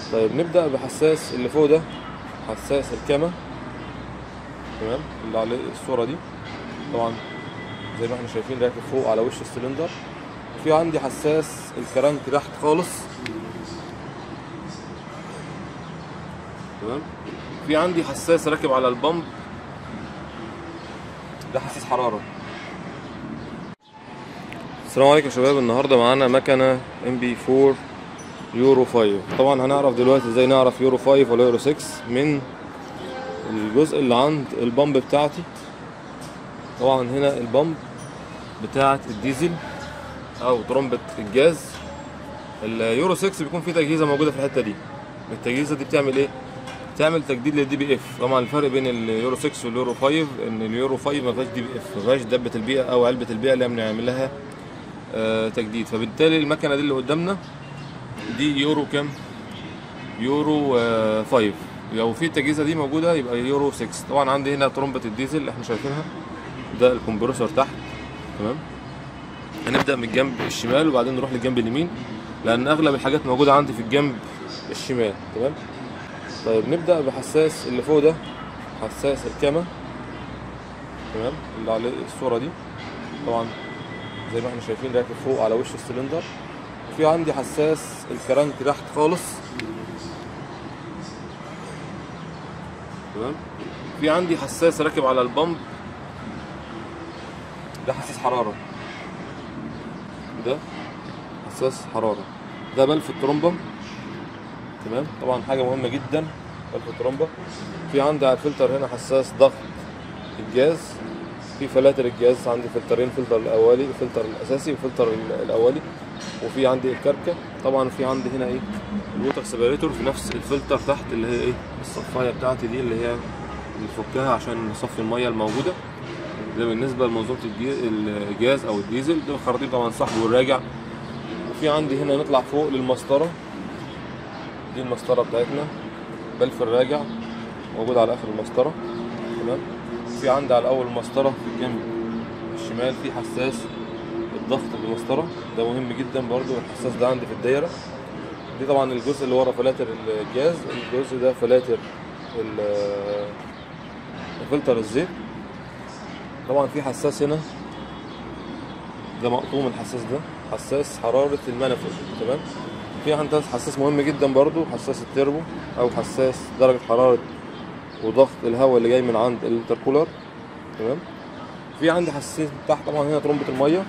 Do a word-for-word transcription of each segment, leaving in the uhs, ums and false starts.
طيب نبدأ بحساس اللي فوق ده، حساس الكامة، تمام، اللي عليه الصورة دي. طبعا زي ما احنا شايفين راكب فوق على وش السلندر. وفي عندي حساس الكرنك تحت خالص، تمام. في عندي حساس راكب على البمب، ده حساس حرارة. السلام عليكم يا شباب، النهارده معانا مكنة ام بي فور يورو خمسة. طبعا هنعرف دلوقتي ازاي نعرف يورو خمسة ولا يورو ستة من الجزء اللي عند البمب بتاعتي. طبعا هنا البمب بتاعت الديزل او ترمبة الجاز. اليورو ستة بيكون فيه تجهيزة موجودة في الحتة دي. التجهيزة دي بتعمل ايه؟ بتعمل تجديد للدي بي اف. طبعا الفرق بين اليورو ستة واليورو خمسة ان اليورو خمسة ما فيهاش دي بي اف، ما فيهاش دبة البيئة او علبة البيئة اللي بنعمل لها آه تجديد. فبالتالي المكنة دي اللي قدامنا دي يورو كام؟ يورو آه خمسة. لو في التجهيزة دي موجودة يبقى يورو ستة. طبعا عندي هنا ترمبة الديزل اللي احنا شايفينها، ده الكمبرسور تحت، تمام. هنبدأ من الجنب الشمال وبعدين نروح للجنب اليمين، لأن أغلب الحاجات موجودة عندي في الجنب الشمال، تمام. طيب نبدأ بحساس اللي فوق ده، حساس الكامة، تمام، اللي عليه الصورة دي. طبعا زي ما احنا شايفين راكب فوق على وش السلندر. وفي عندي حساس الكرنك تحت خالص، تمام. في عندي حساس راكب على البمب، ده حساس حرارة، ده حساس حرارة. ده بلف الترومبة، تمام. طبعا حاجة مهمة جدا بلف الترومبة. في عندي على الفلتر هنا حساس ضغط الجاز. في فلاتر الجاز عندي فلترين، فلتر الأولي الفلتر الأساسي والفلتر الأولي. وفي عندي الكركة. طبعا في عندي هنا ايه الووتر سيبريتور في نفس الفلتر تحت، اللي هي ايه الصفاية بتاعتي دي اللي هي بنفكها عشان نصفي المية الموجودة. ده بالنسبة لمنظومة الجاز أو الديزل. ده الخراطيم طبعا صاحبه والراجع. وفي عندي هنا نطلع فوق للمسطرة، دي المسطرة بتاعتنا، بلف الراجع موجود على آخر المسطرة، تمام. في عندي على أول المسطرة في الجنب الشمال في حساس الضغط بالمسطرة، ده مهم جدا برضو. الحساس ده عندي في الدايرة دي. طبعا الجزء اللي ورا فلاتر الجاز، الجزء ده فلاتر فلتر الزيت. طبعا في حساس هنا، ده مقطوم الحساس ده، حساس حرارة المانيفولد، تمام. في عندنا حساس مهم جدا برضو، حساس التربو او حساس درجة حرارة وضغط الهواء اللي جاي من عند الانتركولر، تمام. في عندي حساسين تحت. طبعا هنا ترمبة المية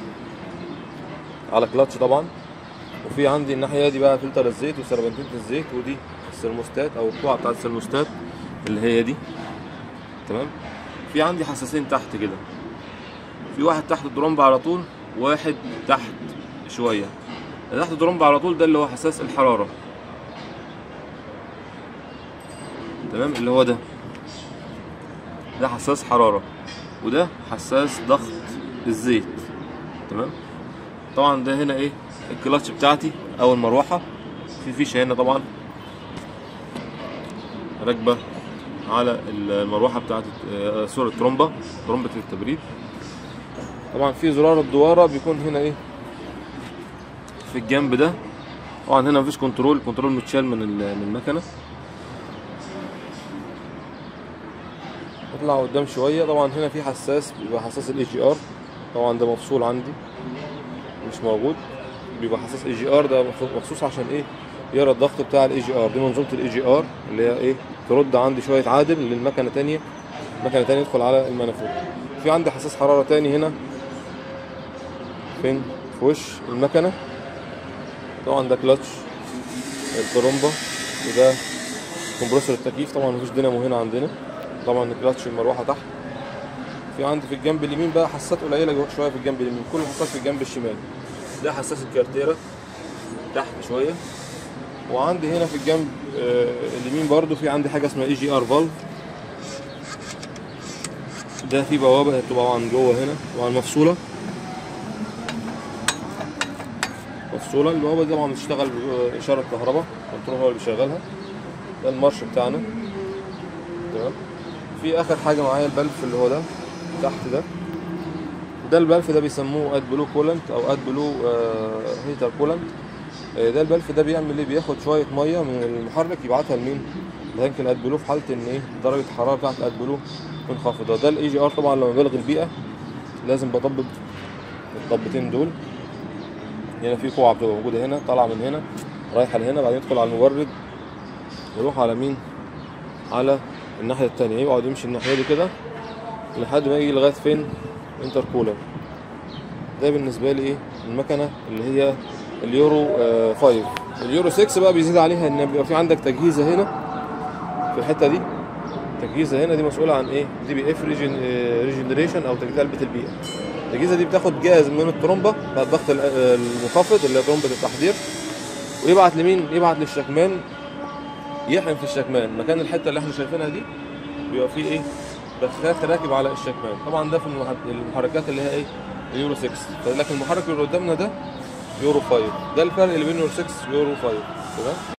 على كلاتش طبعا. وفي عندي الناحية دي بقى فلتر الزيت وسربنتينة الزيت، ودي السرموستات او القوعة بتاعت السرموستات اللي هي دي، تمام. في عندي حساسين تحت كده، في واحد تحت الترمبة على طول وواحد تحت شوية. اللي تحت الترمبة على طول ده اللي هو حساس الحرارة، تمام، اللي هو ده ده حساس حرارة. وده حساس ضغط الزيت، تمام. طبعا ده هنا ايه الكلاتش بتاعتي او المروحة. في فيشة هنا طبعا راكبة على المروحة بتاعت سوري الترمبة، ترمبة التبريد. طبعا في زرار الدوارة بيكون هنا ايه في الجنب ده. طبعا هنا مفيش كنترول، الكنترول متشال من من المكنة. نطلع قدام شوية. طبعا هنا في حساس بيبقى حساس الاي جي ار، طبعا ده مفصول عندي مش موجود. بيبقى حساس اي جي ار ده مخصوص عشان ايه يقرا الضغط بتاع الاي جي ار. دي منظومة الاي جي ار اللي هي ايه ترد عندي شوية عادل للمكنة تانية، مكنة تانية يدخل على المانيفولد. في عندي حساس حرارة تاني هنا فين في وش المكنة. طبعا ده كلاتش الترومبة، وده كمبرسور التكييف. طبعا مفيش دينامو هنا عندنا. طبعا كلاتش المروحة تحت. في عندي في الجنب اليمين بقى حساسات قليلة شوية في الجنب اليمين، كل حساس في الجنب الشمال. ده حساس الكارتيرة تحت شوية. وعندي هنا في الجنب آه اليمين برضو في عندي حاجة اسمها اي جي ار فالف. ده في بوابة طبعا جوه هنا، طبعا مفصولة مفصولة. البوابة دي طبعا بتشتغل بإشارة كهرباء، الكنترول هو اللي بيشغلها. ده المارش بتاعنا، تمام. في آخر حاجة معايا البلف اللي هو ده تحت ده. ده البلف ده بيسموه اد بلو كولنت او اد بلو آه هيتر كولنت. آه، ده البلف ده بيعمل ايه؟ بياخد شويه ميه من المحرك يبعتها لمين؟ لتانك الادبلو في حاله ان ايه درجه الحراره بتاعه الادبلو منخفضه. ده الاي جي ار طبعا لما بلغي البيئه لازم بطبق الضبطين دول. هنا في قوعه بتبقى موجوده هنا طالعه من هنا رايحه لهنا، بعدين يدخل على المبرد يروح على مين؟ على الناحيه التانية، يقعد يمشي الناحيه دي كده لحد ما يجي لغايه فين؟ انتركولر. ده بالنسبه لي ايه؟ المكنه اللي هي اليورو آه خمسة. اليورو ستة بقى بيزيد عليها ان بيبقى في عندك تجهيزه هنا في الحته دي، التجهيزه هنا دي مسؤوله عن ايه؟ دي بي اف ريجنريشن او تجديد علبه البيئه. التجهيزه دي بتاخد جاز من الترومبه بتاع الضغط المنخفض اللي هي ترومبه التحضير، ويبعت لمين؟ يبعت للشكمان يحقن في الشكمان مكان الحته اللي احنا شايفينها دي بيبقى فيه ايه؟ بخاخ راكب على الشكمان. طبعا ده في المحركات اللي هي ايه؟ اليورو ستة. لكن المحرك اللي قدامنا ده يورو خمسة. ده الفرق اللي بين يورو ستة ويورو خمسة. تمام.